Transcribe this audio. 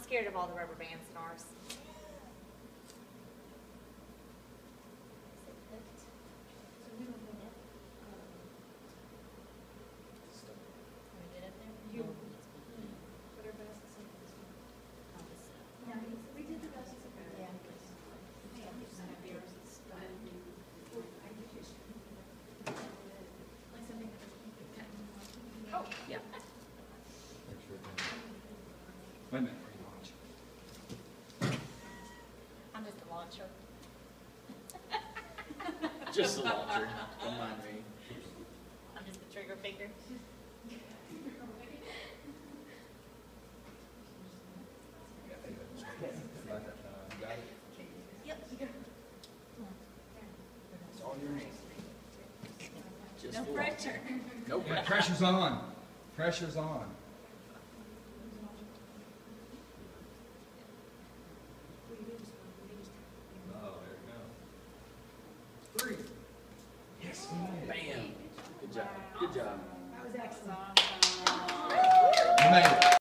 scared of all the rubber bands in ours. You. We did the best. Oh, yeah. Wait a minute. I'm just a launcher. Just a launcher, don't mind me. I'm just the trigger finger. Got it? Yep, you go. It's all your hands. Just No a launcher. pressure. No Yeah, pressure. pressure's on. Pressure's on. Oh, there you go. 3. Yes, we made it. Bam. Good job, good job. That was excellent. Awesome. You made it.